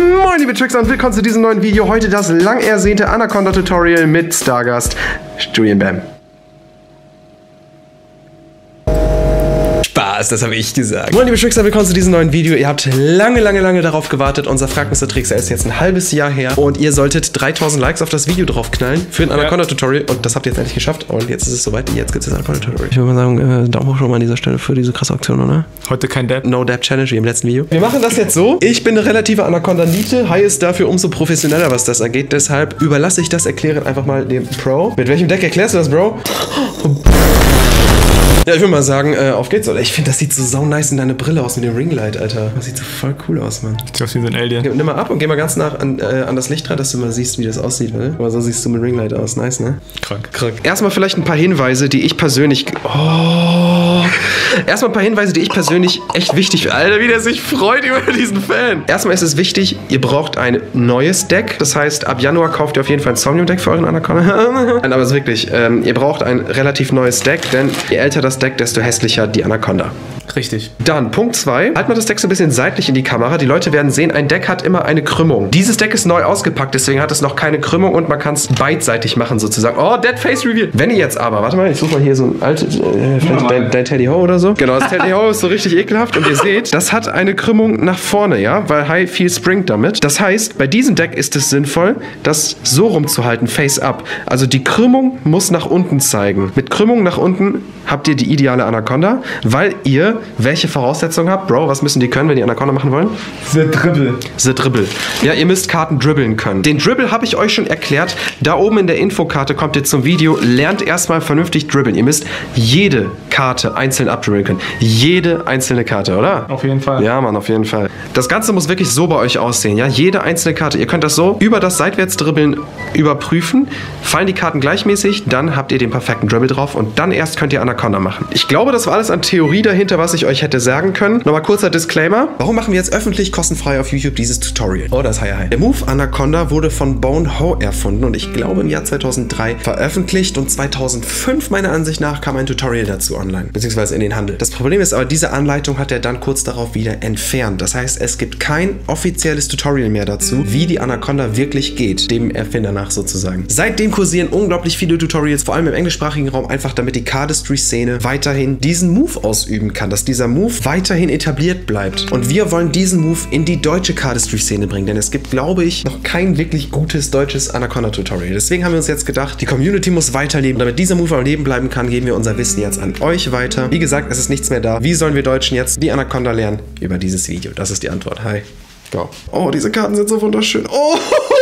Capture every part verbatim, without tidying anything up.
Moin liebe Trickser und willkommen zu diesem neuen Video. Heute das lang ersehnte Anaconda-Tutorial mit Stargast Julian Bam. Spaß, das habe ich gesagt. Moin liebe Trickser, willkommen zu diesem neuen Video. Ihr habt lange, lange, lange darauf gewartet. Unser Frag Mister Trickser ist jetzt ein halbes Jahr her und ihr solltet dreitausend Likes auf das Video draufknallen für ein Anaconda-Tutorial und das habt ihr jetzt endlich geschafft und jetzt ist es soweit. Jetzt gibt es das Anaconda-Tutorial. Ich würde mal sagen, äh, Daumen hoch schon mal an dieser Stelle für diese krasse Aktion, oder? Heute kein Dab. No Dab Challenge wie im letzten Video. Wir machen das jetzt so. Ich bin eine relative Anaconda-Niete. High ist dafür umso professioneller, was das angeht. Deshalb überlasse ich das Erklären einfach mal dem Pro. Mit welchem Deck erklärst du das, Bro? Ja, ich würde mal sagen, äh, auf geht's, oder? Ich finde, das sieht so sau nice in deine Brille aus mit dem Ringlight, Alter. Das sieht so voll cool aus, Mann. Sieht aus wie so ein Alien. Nimm mal ab und geh mal ganz nah an, äh, an das Licht dran, dass du mal siehst, wie das aussieht, oder? Aber so siehst du mit Ringlight aus. Nice, ne? Krank. Krank. Erstmal vielleicht ein paar Hinweise, die ich persönlich... Oh... Erstmal ein paar Hinweise, die ich persönlich echt wichtig finde. Alter, wie der sich freut über diesen Fan. Erstmal ist es wichtig, ihr braucht ein neues Deck. Das heißt, ab Januar kauft ihr auf jeden Fall ein Somnium-Deck für euren Anaconda. Nein, aber es ist wirklich, ähm, ihr braucht ein relativ neues Deck, denn je älter das Deck, desto hässlicher die Anaconda. Richtig. Dann, Punkt zwei. Halt mal das Deck so ein bisschen seitlich in die Kamera. Die Leute werden sehen, ein Deck hat immer eine Krümmung. Dieses Deck ist neu ausgepackt, deswegen hat es noch keine Krümmung und man kann es beidseitig machen sozusagen. Oh, Dead Face Reveal. Wenn ihr jetzt aber, warte mal, ich suche mal hier so ein altes, äh, vielleicht dein, dein Teddy Ho oder so. Genau, das Teddy Ho ist so richtig ekelhaft und ihr seht, das hat eine Krümmung nach vorne, ja, weil High viel springt damit. Das heißt, bei diesem Deck ist es sinnvoll, das so rumzuhalten, Face Up. Also die Krümmung muss nach unten zeigen. Mit Krümmung nach unten habt ihr die ideale Anaconda, weil ihr welche Voraussetzungen habt? Bro, was müssen die können, wenn die Anaconda machen wollen? The Dribble. The Dribble. Ja, ihr müsst Karten dribbeln können. Den Dribble habe ich euch schon erklärt. Da oben in der Infokarte kommt ihr zum Video. Lernt erstmal vernünftig dribbeln. Ihr müsst jede Karte einzeln abdribbeln können. Jede einzelne Karte, oder? Auf jeden Fall. Ja, Mann, auf jeden Fall. Das Ganze muss wirklich so bei euch aussehen, ja? Jede einzelne Karte. Ihr könnt das so über das Seitwärtsdribbeln überprüfen. Fallen die Karten gleichmäßig, dann habt ihr den perfekten Dribble drauf und dann erst könnt ihr Anaconda machen. Ich glaube, das war alles an Theorie dahinter, was ich euch hätte sagen können. Nochmal kurzer Disclaimer. Warum machen wir jetzt öffentlich kostenfrei auf YouTube dieses Tutorial? Oh, das ist hi, hi. Der Move Anaconda wurde von Bone Ho erfunden und ich glaube im Jahr zweitausenddrei veröffentlicht und zweitausendfünf meiner Ansicht nach kam ein Tutorial dazu online, beziehungsweise in den Handel. Das Problem ist aber, diese Anleitung hat er dann kurz darauf wieder entfernt. Das heißt, es gibt kein offizielles Tutorial mehr dazu, wie die Anaconda wirklich geht, dem Erfinder nach sozusagen. Seitdem kursieren unglaublich viele Tutorials, vor allem im englischsprachigen Raum, einfach damit die Cardistry-Szene weiterhin diesen Move ausüben kann, dass dieser Move weiterhin etabliert bleibt. Und wir wollen diesen Move in die deutsche Cardistry-Szene bringen, denn es gibt, glaube ich, noch kein wirklich gutes deutsches Anaconda-Tutorial. Deswegen haben wir uns jetzt gedacht, die Community muss weiterleben. Damit dieser Move am Leben bleiben kann, geben wir unser Wissen jetzt an euch weiter. Wie gesagt, es ist nichts mehr da. Wie sollen wir Deutschen jetzt die Anaconda lernen? Über dieses Video. Das ist die Antwort. Hi. Go. Oh, diese Karten sind so wunderschön. Oh,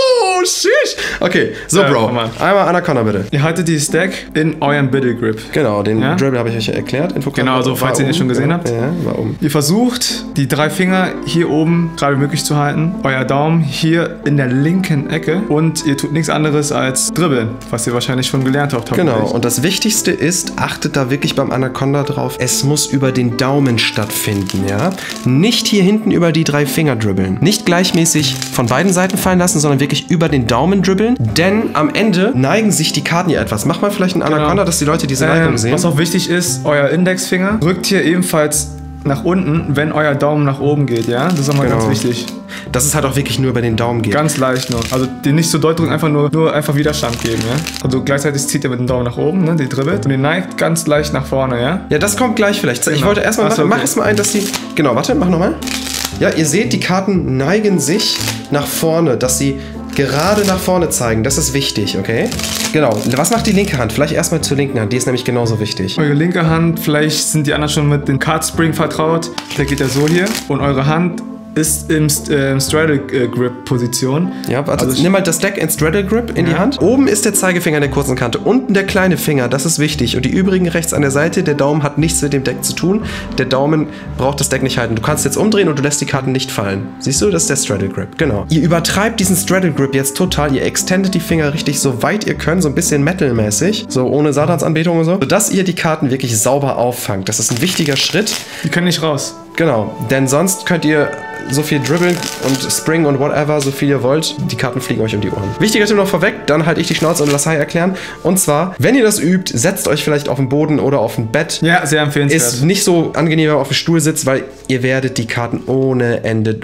sheesh. Okay, so, Bro. Äh, einmal Anaconda, bitte. Ihr haltet dieses Deck in euren Biddle Grip. Genau, den ja? Dribble habe ich euch ja erklärt. Infokarte genau, also falls ihr den schon gesehen ja, habt. Ja, war oben. Ihr versucht, die drei Finger hier oben gerade möglich zu halten. Euer Daumen hier in der linken Ecke. Und ihr tut nichts anderes als dribbeln, was ihr wahrscheinlich schon gelernt habt. Genau, und das Wichtigste ist, achtet da wirklich beim Anaconda drauf, es muss über den Daumen stattfinden, ja? Nicht hier hinten über die drei Finger dribbeln. Nicht gleichmäßig von beiden Seiten fallen lassen, sondern wirklich über den Daumen dribbeln, denn am Ende neigen sich die Karten ja etwas. Mach mal vielleicht einen Anaconda, genau, dass die Leute diese Neigung ähm, sehen. Was auch wichtig ist, euer Indexfinger drückt hier ebenfalls nach unten, wenn euer Daumen nach oben geht, ja? Das ist auch mal genau. ganz wichtig. Dass es halt auch wirklich nur über den Daumen geht. Ganz leicht nur. Also den nicht so doll drücken, einfach nur, nur einfach Widerstand geben, ja? Also gleichzeitig zieht ihr mit dem Daumen nach oben, ne? Die dribbelt. Und ihr neigt ganz leicht nach vorne, ja? Ja, das kommt gleich vielleicht. Genau. Ich wollte erstmal machen, okay. Mach es mal ein, dass die... Genau, warte, mach nochmal. Ja, ihr seht, die Karten neigen sich nach vorne, dass sie gerade nach vorne zeigen. Das ist wichtig, okay? Genau. Was macht die linke Hand? Vielleicht erstmal zur linken Hand. Die ist nämlich genauso wichtig. Eure linke Hand, vielleicht sind die anderen schon mit dem Card Spring vertraut. Der geht ja so hier. Und eure Hand ist im äh, Straddle Grip Position. Ja, also, also nimm mal das Deck in Straddle Grip in ja. die Hand. Oben ist der Zeigefinger an der kurzen Kante, unten der kleine Finger, das ist wichtig. Und die übrigen rechts an der Seite, der Daumen hat nichts mit dem Deck zu tun. Der Daumen braucht das Deck nicht halten. Du kannst jetzt umdrehen und du lässt die Karten nicht fallen. Siehst du, das ist der Straddle Grip. Genau. Ihr übertreibt diesen Straddle Grip jetzt total. Ihr extendet die Finger richtig so weit ihr könnt, so ein bisschen Metal-mäßig, so ohne Satansanbetung und so, sodass ihr die Karten wirklich sauber auffangt. Das ist ein wichtiger Schritt. Die können nicht raus. Genau, denn sonst könnt ihr so viel dribbeln und springen und whatever, so viel ihr wollt. Die Karten fliegen euch um die Ohren. Wichtiger Tipp noch vorweg, dann halte ich die Schnauze und lass Hai erklären. Und zwar, wenn ihr das übt, setzt euch vielleicht auf den Boden oder auf ein Bett. Ja, sehr empfehlenswert. Ist nicht so angenehm, wenn ihr auf dem Stuhl sitzt, weil ihr werdet die Karten ohne Ende,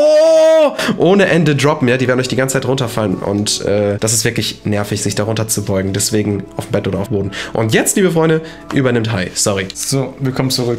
oh, ohne Ende droppen. Ja, die werden euch die ganze Zeit runterfallen. Und äh, das ist wirklich nervig, sich da runter zu beugen. Deswegen auf dem Bett oder auf dem Boden. Und jetzt, liebe Freunde, übernimmt Hai. Sorry. So, willkommen zurück.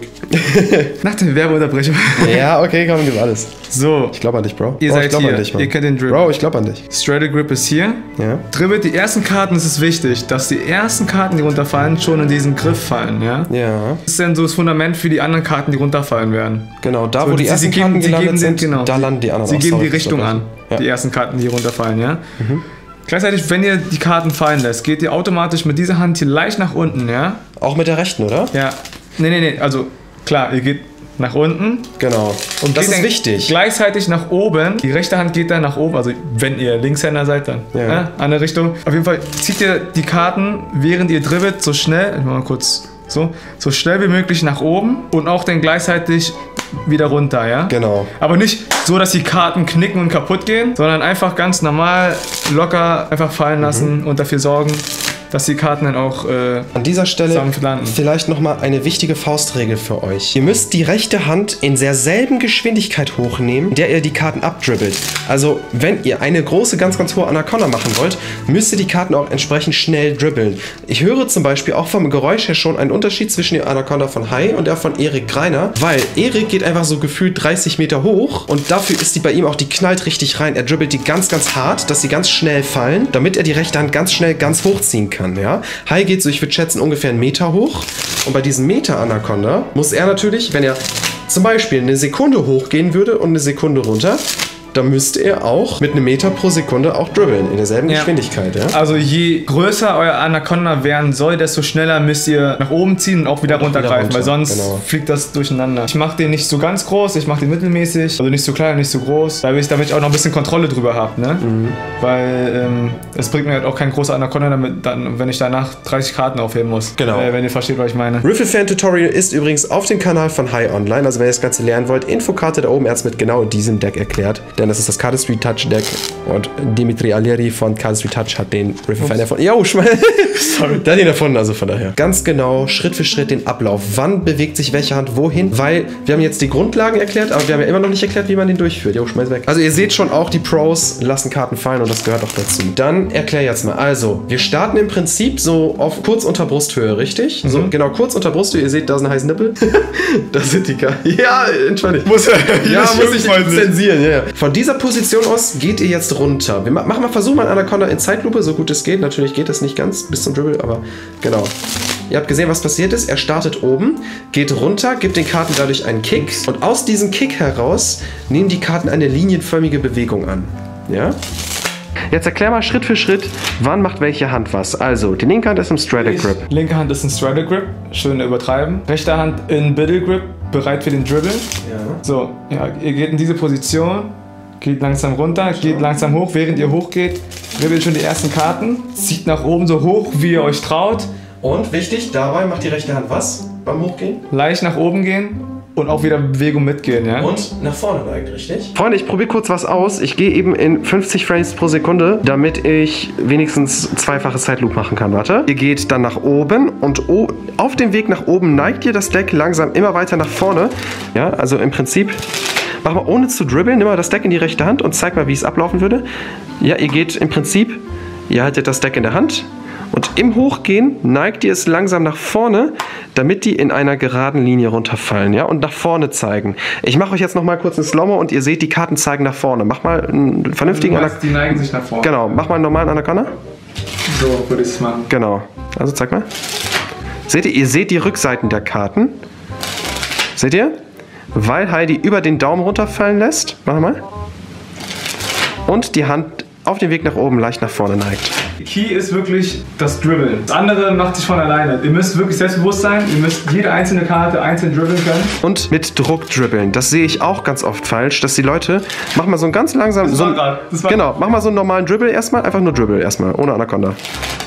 Nach der Werbeunterbrechung. Ja, okay, komm, gib alles. So. Ich glaube an dich, Bro. Ihr oh, seid ich glaub hier. An dich, Mann. Ihr kennt den Dribble. Bro, ich glaube an dich. Straddle Grip ist hier. Ja. Dribbelt die ersten Karten, es ist wichtig, dass die ersten Karten, die runterfallen, schon in diesen Griff fallen, ja? Ja. Das ist dann so das Fundament für die anderen Karten, die runterfallen werden. Genau, da so, wo die ersten geben, Karten gelandet geben, sind, genau. da landen die anderen Sie auch. geben Sorry, die Richtung an, ja. die ersten Karten, die runterfallen, ja? Mhm. Gleichzeitig, wenn ihr die Karten fallen lässt, geht ihr automatisch mit dieser Hand hier leicht nach unten, ja? Auch mit der rechten, oder? Ja. Nee, nee, nee, also klar, ihr geht nach unten. Genau. Und das geht ist dann wichtig. Gleichzeitig nach oben. Die rechte Hand geht dann nach oben. Also wenn ihr Linkshänder seid, dann ja. Ja, andere Richtung. Auf jeden Fall zieht ihr die Karten, während ihr dribbelt, so schnell, ich mach mal kurz so, so schnell wie möglich nach oben und auch dann gleichzeitig wieder runter, ja? Genau. Aber nicht so, dass die Karten knicken und kaputt gehen, sondern einfach ganz normal, locker einfach fallen lassen mhm. und dafür sorgen, dass die Karten dann auch äh, an dieser Stelle landen. Vielleicht nochmal eine wichtige Faustregel für euch. Ihr müsst die rechte Hand in derselben Geschwindigkeit hochnehmen, in der ihr die Karten abdribbelt. Also wenn ihr eine große, ganz, ganz hohe Anaconda machen wollt, müsst ihr die Karten auch entsprechend schnell dribbeln. Ich höre zum Beispiel auch vom Geräusch her schon einen Unterschied zwischen der Anaconda von Hai und der von Erik Greiner, weil Erik geht einfach so gefühlt dreißig Meter hoch und dafür ist die bei ihm auch, die knallt richtig rein. Er dribbelt die ganz, ganz hart, dass sie ganz schnell fallen, damit er die rechte Hand ganz schnell ganz hochziehen kann. Ja? Hai geht so, ich würde schätzen, ungefähr einen Meter hoch. Und bei diesem Meter-Anaconda muss er natürlich, wenn er zum Beispiel eine Sekunde hochgehen würde und eine Sekunde runter, dann müsste er auch mit einem Meter pro Sekunde auch dribbeln, in derselben ja. Geschwindigkeit. Ja? Also je größer euer Anaconda werden soll, desto schneller müsst ihr nach oben ziehen und auch wieder und runtergreifen, wieder runter. Weil sonst genau. fliegt das durcheinander. Ich mache den nicht so ganz groß, ich mache den mittelmäßig, also nicht so klein, nicht so groß, damit ich, damit ich auch noch ein bisschen Kontrolle drüber habe. Ne? Mhm. Weil ähm, es bringt mir halt auch kein großer Anaconda, damit, dann, wenn ich danach dreißig Karten aufheben muss. Genau. Äh, wenn ihr versteht, was ich meine. Riffle-Fan-Tutorial ist übrigens auf dem Kanal von Hai Online, also wenn ihr das Ganze lernen wollt, Infokarte da oben erst mit genau diesem Deck erklärt. Denn das ist das Cardistry Touch Deck und Dimitri Alieri von Cardistry Touch hat den Riffle-Fan erfunden. Ja, oh, Sorry. Der hat ihn erfunden, also von daher. Ganz genau, Schritt für Schritt den Ablauf. Wann bewegt sich welche Hand wohin? Weil wir haben jetzt die Grundlagen erklärt, aber wir haben ja immer noch nicht erklärt, wie man den durchführt. Jo, schmeiß weg. Also ihr seht schon, auch die Pros lassen Karten fallen und das gehört auch dazu. Dann erklär jetzt mal. Also, wir starten im Prinzip so auf kurz unter Brusthöhe, richtig? Mhm. So, genau, kurz unter Brusthöhe. Ihr seht, da ist ein heißer Nippel. Da sind die Karten. Ja, entschuldigt. Muss, ja, muss ich zensieren, ja, ja. Von dieser Position aus geht ihr jetzt runter. Wir machen mal, versuchen mal Anaconda in Zeitlupe, so gut es geht. Natürlich geht das nicht ganz bis zum Dribble, aber genau. Ihr habt gesehen, was passiert ist. Er startet oben, geht runter, gibt den Karten dadurch einen Kick und aus diesem Kick heraus nehmen die Karten eine linienförmige Bewegung an. Ja? Jetzt erklär mal Schritt für Schritt, wann macht welche Hand was. Also, die linke Hand ist im Straddle Grip. Linke Hand ist im Straddle Grip, schön übertreiben. Rechte Hand in Biddle Grip, bereit für den Dribble. Ja. So, ja, ihr geht in diese Position. Geht langsam runter, geht langsam hoch. Während ihr hochgeht, dribbelt schon die ersten Karten. Zieht nach oben so hoch, wie ihr euch traut. Und wichtig, dabei macht die rechte Hand was beim Hochgehen? Leicht nach oben gehen und auch wieder Bewegung mitgehen, ja? Und nach vorne neigen, richtig? Freunde, ich probiere kurz was aus. Ich gehe eben in fünfzig Frames pro Sekunde, damit ich wenigstens zweifache Zeitloop machen kann. Warte. Ihr geht dann nach oben und auf dem Weg nach oben neigt ihr das Deck langsam immer weiter nach vorne. Ja, also im Prinzip... Mach mal ohne zu dribbeln, nimm mal das Deck in die rechte Hand und zeig mal, wie es ablaufen würde. Ja, ihr geht im Prinzip, ihr haltet das Deck in der Hand und im Hochgehen neigt ihr es langsam nach vorne, damit die in einer geraden Linie runterfallen, ja, und nach vorne zeigen. Ich mache euch jetzt noch mal kurz einen Slow-Mo und ihr seht, die Karten zeigen nach vorne. Mach mal einen vernünftigen Anaconda. Die neigen sich nach vorne. Genau, mach mal einen normalen Anaconda. So würde ich es machen. Genau, also zeig mal. Seht ihr, ihr seht die Rückseiten der Karten. Seht ihr? Weil Heidi über den Daumen runterfallen lässt. Mach mal. Und die Hand auf dem Weg nach oben leicht nach vorne neigt. Key ist wirklich das Dribbeln. Das andere macht sich von alleine. Ihr müsst wirklich selbstbewusst sein. Ihr müsst jede einzelne Karte einzeln dribbeln können. Und mit Druck dribbeln. Das sehe ich auch ganz oft falsch, dass die Leute, mach mal so einen ganz langsamen, das so war grad, das war genau, mach mal so einen normalen Dribble erstmal, einfach nur Dribble erstmal, ohne Anaconda.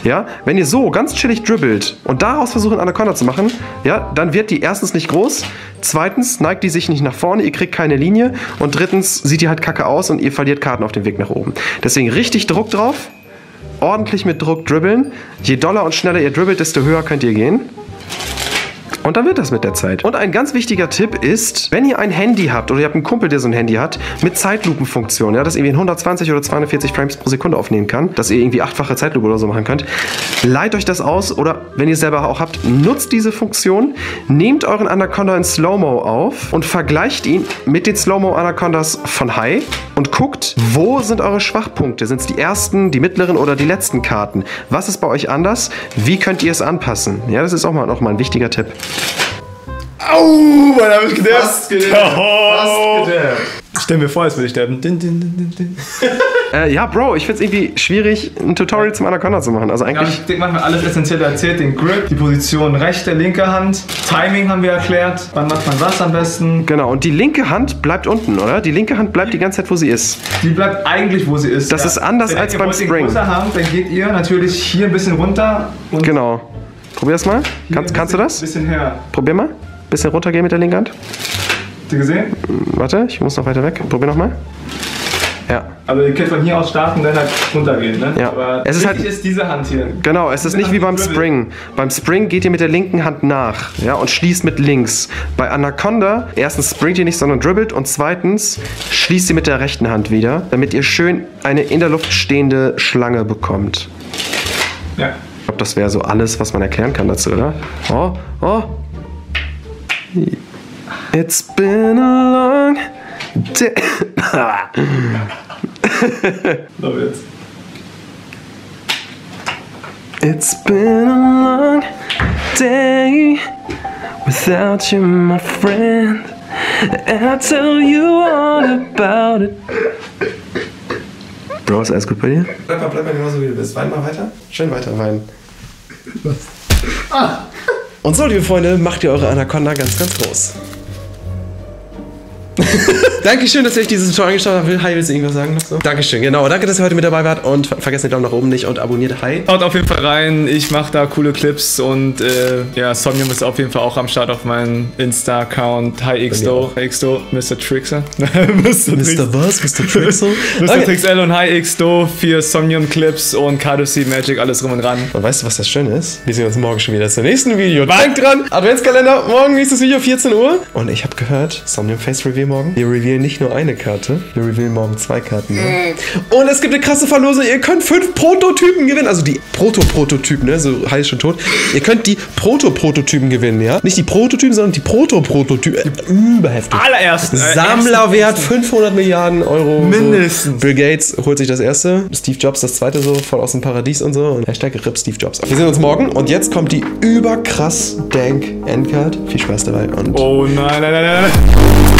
Ja, wenn ihr so ganz chillig dribbelt und daraus versucht, Anaconda zu machen, ja, dann wird die erstens nicht groß, zweitens neigt die sich nicht nach vorne, ihr kriegt keine Linie und drittens sieht die halt kacke aus und ihr verliert Karten auf dem Weg nach oben. Deswegen richtig Druck drauf, ordentlich mit Druck dribbeln. Je doller und schneller ihr dribbelt, desto höher könnt ihr gehen. Und dann wird das mit der Zeit. Und ein ganz wichtiger Tipp ist, wenn ihr ein Handy habt oder ihr habt einen Kumpel, der so ein Handy hat, mit Zeitlupenfunktion, ja, das irgendwie in hundertzwanzig oder zweihundertvierzig Frames pro Sekunde aufnehmen kann, dass ihr irgendwie achtfache Zeitlupe oder so machen könnt, leiht euch das aus oder wenn ihr es selber auch habt, nutzt diese Funktion, nehmt euren Anaconda in Slow-Mo auf und vergleicht ihn mit den Slow-Mo-Anacondas von High und guckt, wo sind eure Schwachpunkte? Sind es die ersten, die mittleren oder die letzten Karten? Was ist bei euch anders? Wie könnt ihr es anpassen? Ja, das ist auch mal, noch mal ein wichtiger Tipp. Au, man hab ich gedappt. Fast gedappt. Oh. Fast gedappt. Stell mir vor, als würde ich dabben. Din, din, din, din. äh, ja, Bro, ich find's irgendwie schwierig, ein Tutorial zum Anaconda zu machen. Also eigentlich. Ja, ich denke, manchmal alles Essentielle erzählt. Den Grip, die Position rechte, linke Hand. Timing haben wir erklärt. Wann macht man was am besten? Genau, und die linke Hand bleibt unten, oder? Die linke Hand bleibt die ganze Zeit, wo sie ist. Die bleibt eigentlich, wo sie ist. Das ja. ist anders Wenn als ihr beim wollt, Spring. Den größer haben, dann geht ihr natürlich hier ein bisschen runter. Und genau. Probier's mal. Kannst, kannst du das? Ein bisschen höher. Probier mal. Bisschen runtergehen mit der linken Hand. Habt ihr gesehen? Warte, ich muss noch weiter weg. Probier nochmal. Ja. Aber ihr könnt von hier aus starten und dann halt runtergehen, ne? Ja. Aber es ist wichtig halt ist diese Hand hier. Genau, es ist nicht wie beim Spring. Beim Spring geht ihr mit der linken Hand nach, ja, und schließt mit links. Bei Anaconda, erstens springt ihr nicht, sondern dribbelt und zweitens schließt ihr mit der rechten Hand wieder, damit ihr schön eine in der Luft stehende Schlange bekommt. Ja. Ich glaube, das wäre so alles, was man erklären kann dazu, oder? Oh, oh. It's been a long day. Love it. It's been a long day without you, my friend. And I tell you all about it. Bro, ist alles gut bei dir? Bleib mal, bleib mal genauso wie du bist. Wein mal weiter. Schön weiter weinen. Was? Ah. Und so, liebe Freunde, macht ihr eure Anaconda ganz, ganz groß. Dankeschön, dass ihr euch dieses Tutorial angeschaut habt. Hi, willst du irgendwas sagen noch so? Dankeschön, genau. Danke, dass ihr heute mit dabei wart und vergesst den Daumen nach oben nicht und abonniert Hi. Haut auf jeden Fall rein. Ich mache da coole Clips und äh, ja, Somnium ist auf jeden Fall auch am Start auf meinem Insta-Account. Hi Xdo. Hi Xdo, Mister Trixer. Mister Mister was? Mister Trixel? Mister Okay. Trixel und Hi Xdo für Somnium Clips und K D C Magic, alles rum und ran. Und weißt du, was das Schöne ist? Wir sehen uns morgen schon wieder zum nächsten Video. Denkt dran, Adventskalender, morgen nächstes Video, vierzehn Uhr. Und ich habe gehört, Somnium Face Reveal morgen. Wir revealen nicht nur eine Karte, wir revealen morgen zwei Karten. Ne? Und es gibt eine krasse Verlosung. Ihr könnt fünf Prototypen gewinnen. Also die Proto-Prototypen, ne? So heißt schon tot. Ihr könnt die Proto-Prototypen gewinnen, ja? Nicht die Prototypen, sondern die Proto-Prototypen. Überheftig. Allerersten. Sammlerwert fünfhundert Milliarden Euro. Mindestens. So. Bill Gates holt sich das erste. Steve Jobs das zweite so, voll aus dem Paradies und so. Und Hashtag R I P Steve Jobs. Wir sehen uns morgen. Und jetzt kommt die überkrass dank Endcard. Viel Spaß dabei und... Oh nein, nein, nein, nein.